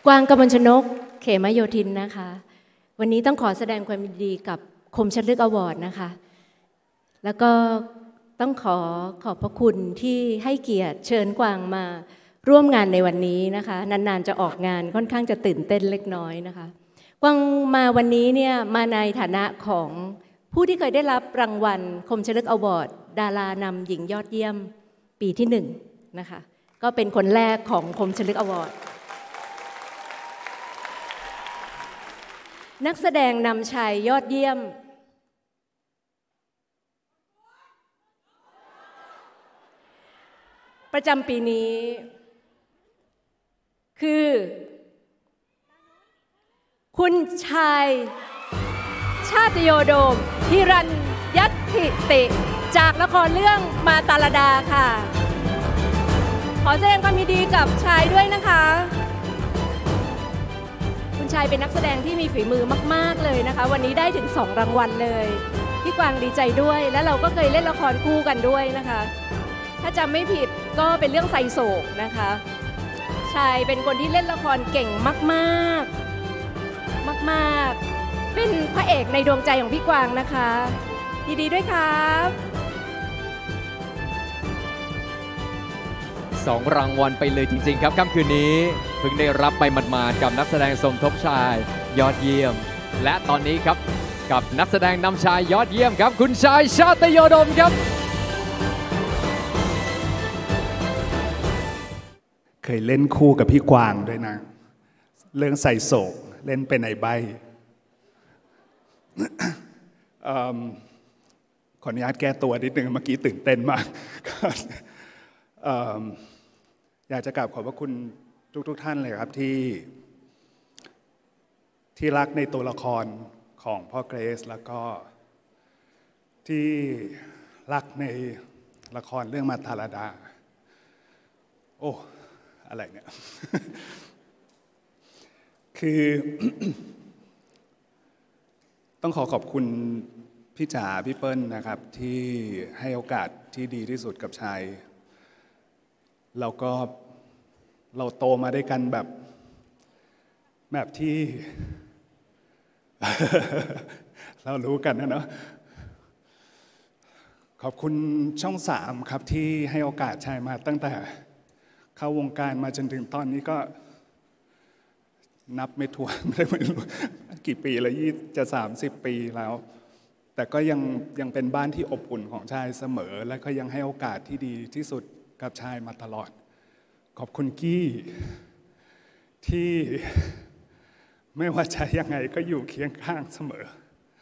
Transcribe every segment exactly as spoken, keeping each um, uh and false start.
กวางกมลชนกเขมโยธินนะคะวันนี้ต้องขอแสดงความยินดีกับคมชัดลึกอวอร์ดนะคะแล้วก็ต้องขอขอบพระคุณที่ให้เกียรติเชิญกวางมาร่วมงานในวันนี้นะคะนานๆจะออกงานค่อนข้างจะตื่นเต้นเล็กน้อยนะคะกวางมาวันนี้เนี่ยมาในฐานะของผู้ที่เคยได้รับรางวัลคมชัดลึกอวอร์ดดารานำหญิงยอดเยี่ยมปีที่หนึ่งนะคะก็เป็นคนแรกของคมชัดลึกอวอร์ดนักแสดงนำชายยอดเยี่ยมประจำปีนี้คือคุณชายชาติโยโดมฮิรัญยัตถิติจากละครเรื่องมาตาลดาค่ะขอแสดงความยินดีกับชายด้วยนะคะคุณชายเป็นนักแสดงที่มีฝีมือมากๆเลยนะคะวันนี้ได้ถึงสองรางวัลเลยพี่กวางดีใจด้วยและเราก็เคยเล่นละครคู่กันด้วยนะคะถ้าจำไม่ผิดก็เป็นเรื่องไซโศกนะคะชายเป็นคนที่เล่นละครเก่งมากๆมากๆเป็นพระเอกในดวงใจของพี่กวางนะคะยินดีด้วยครับสองรางวัลไปเลยจริงๆครับค่ำคืนนี้เพิ่งได้รับไปหมาดๆกับนักแสดงสมทบชายยอดเยี่ยมและตอนนี้ครับกับนักแสดงนำชายยอดเยี่ยมครับคุณชายชาติโยดมครับเคยเล่นคู่กับพี่กวางด้วยนะเรื่องใส่โศกเล่นเป็นไอ้ใบ ขออนุญาตแก้ตัวนิดนึงเมื่อกี้ตื่นเต้นมาก อยากจะกราบขอบพระคุณทุกๆ ท่านเลยครับที่ที่รักในตัวละครของพ่อเกรซแล้วก็ที่รักในละครเรื่องมาตาลดาโอ้อะไรเนี่ย คือ ต้องขอขอบคุณพี่จ๋าพี่เปิ้ลนะครับที่ให้โอกาสที่ดีที่สุดกับชายเราก็เราโตมาด้วยกันแบบแบบที่ เรารู้กันนะเนาะขอบคุณช่องสามครับที่ให้โอกาสชายมาตั้งแต่เข้าวงการมาจนถึงตอนนี้ก็นับไม่ถ้วนไม่รู้กี่ปีแล้วยี่จะสามสิบปีแล้วแต่ก็ยังยังเป็นบ้านที่อบอุ่นของชายเสมอและก็ยังให้โอกาสที่ดีที่สุดกับชายมาตลอดขอบคุณกี้ที่ไม่ว่าจะยังไงก็อยู่เคียงข้างเสมอ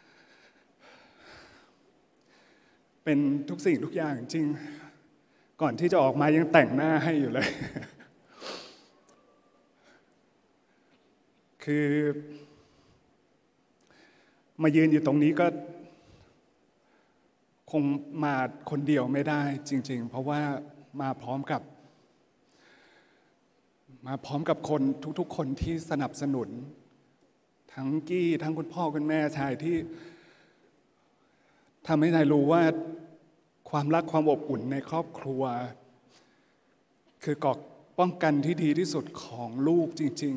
เป็นทุกสิ่งทุกอย่างจริงก่อนที่จะออกมายังแต่งหน้าให้อยู่เลย คือมายืนอยู่ตรงนี้ก็คงมาคนเดียวไม่ได้จริงๆเพราะว่ามาพร้อมกับมาพร้อมกับคนทุกๆคนที่สนับสนุนทั้งกี้ทั้งคุณพ่อคุณแม่ชายที่ทำให้ชายรู้ว่าความรักความอบอุ่นในครอบครัวคือเกราะป้องกันที่ดีที่สุดของลูกจริง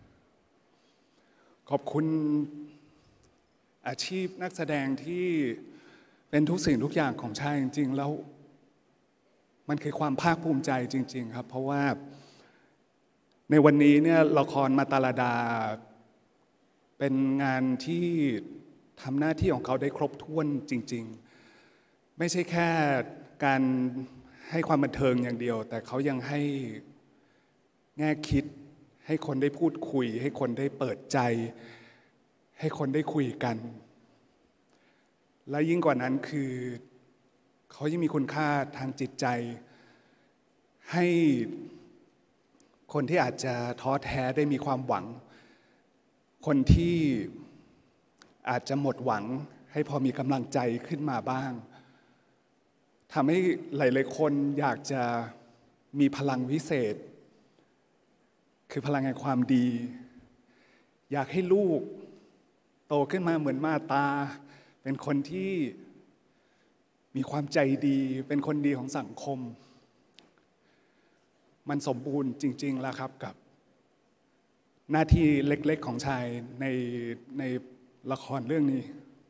ๆขอบคุณอาชีพนักแสดงที่เป็นทุกสิ่งทุกอย่างของชายจริงๆแล้วมันคือความภาคภูมิใจจริงๆครับเพราะว่าในวันนี้เนี่ยละครมาตาลดาเป็นงานที่ทำหน้าที่ของเขาได้ครบถ้วนจริงๆไม่ใช่แค่การให้ความบันเทิงอย่างเดียวแต่เขายังให้แง่คิดให้คนได้พูดคุยให้คนได้เปิดใจให้คนได้คุยกันและยิ่งกว่านั้นคือเขายังมีคุณค่าทางจิตใจให้คนที่อาจจะท้อแท้ได้มีความหวังคนที่อาจจะหมดหวังให้พอมีกำลังใจขึ้นมาบ้างทำให้หลายๆคนอยากจะมีพลังวิเศษคือพลังแห่งความดีอยากให้ลูกโตขึ้นมาเหมือนมาตาเป็นคนที่มีความใจดีเป็นคนดีของสังคมมันสมบูรณ์จริงๆแล้วครับกับหน้าที่เล็กๆของชายในในละครเรื่องนี้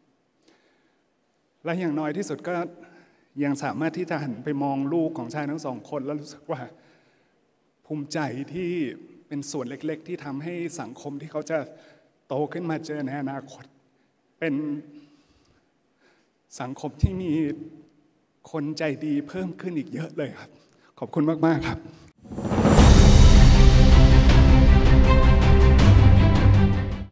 และอย่างน้อยที่สุดก็ยังสามารถที่จะหันไปมองลูกของชายทั้งสองคนแล้วรู้สึกว่าภูมิใจที่เป็นส่วนเล็กๆที่ทำให้สังคมที่เขาจะโตขึ้นมาเจอในอนาคตเป็นสังคมที่มีคนใจดีเพิ่มขึ้นอีกเยอะเลยครับขอบคุณมากๆครับ